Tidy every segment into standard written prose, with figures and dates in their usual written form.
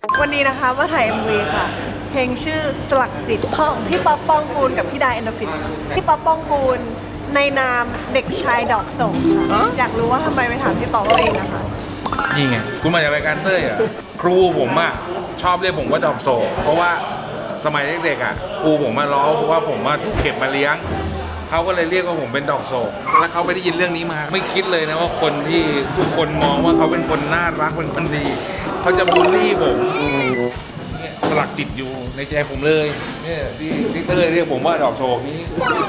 วันนี้นะคะมาถ่าย MV ค่ะเพลงชื่อสลักจิตของพี่ป๊อปปองกูลกับพี่ดาเอนโดฟินพี่ป๊อปปองกูลในนามเด็กชายดอกโศกค่ะอยากรู้ว่าทำไมไปถามพี่ป๊อปเองนะคะนี่ไงคุณมาจากรายการเต้ยอ่ะครูผมอ่ะชอบเรียกผมว่าดอกโศกเพราะว่าสมัยเด็กๆอ่ะครูผมมาล้อเพราะว่าผมมาเก็บมาเลี้ยงเขาก็เลยเรียกว่าผมเป็นดอกโศกแล้วเขาไปได้ยินเรื่องนี้มาไม่คิดเลยนะว่าคนที่ทุกคนมองว่าเขาเป็นคนน่ารักเป็นคนดีเขาจะบูลลี่ผมเนี่ยสลักจิตอยู่ในใจผมเลยเนี่ยที่เต้ยเรียกผมว่าดอกโศกนี้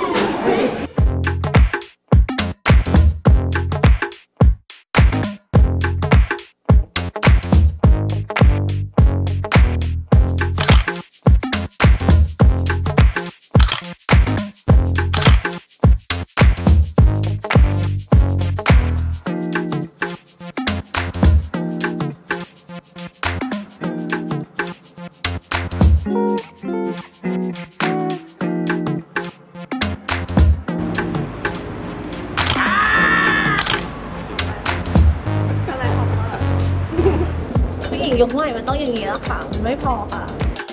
ยกใหม่มันต้องอย่างนี้แล้วค่ะมันไม่พอค่ะ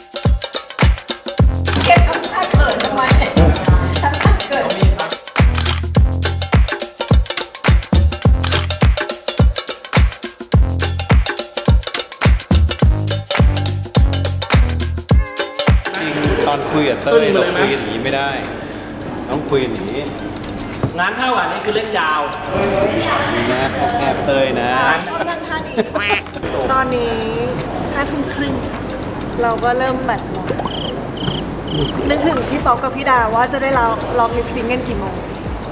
เก็บน้ำตาเกิดทำไมน้ำตาเกิดตอนคุยกับเต้ยเราคุยกันอย่างนี้ไม่ได้ต้องคุยอย่างนี้งานเท่าอันนี้คือเล่นยาวนะแอบเต้ยนะชอบนั่งท่านี้ตอนนี้5 ทุ่มครึ่งเราก็เริ่มแบตหมดนึกถึงพี่ป๊อปกับพี่ดาว่าจะได้ลองลิปซิงกันกี่โมง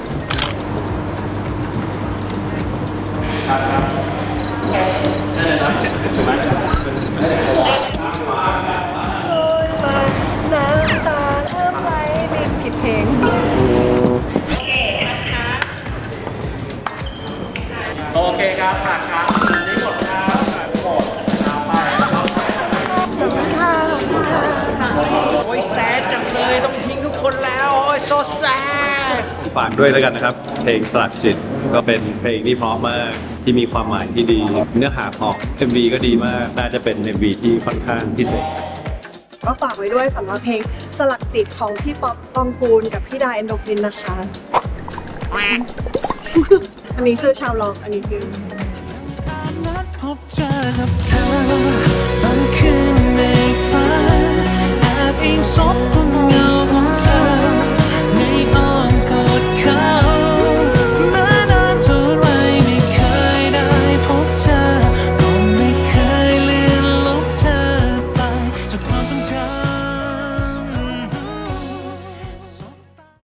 น้ำตาเริ่มไหลลินผิดเพลงโอเคครับผ่านครับนี่หมดครับหมดเอาไปขอบคุณค่ะโอ้ยแซดจังเลยต้องทิ้งทุกคนแล้วโอ้ยโซแซดฝากด้วยแล้วกันนะครับเพลงสลักจิตก็เป็นเพลงที่เพราะมากที่มีความหมายที่ดีเนื้อหาของ MV ก็ดีมากน่าจะเป็น MV ที่ค่อนข้างพิเศษก็ฝากไว้ด้วยสำหรับเพลงสลักจิตของพี่ป๊อปปองกูลกับพี่ดาเอนโดฟินนะคะอันนี้คือชาวล็อกอันนี้คือนัดพบเจอกับเธอบางคืนในฝันแอบอิงซบ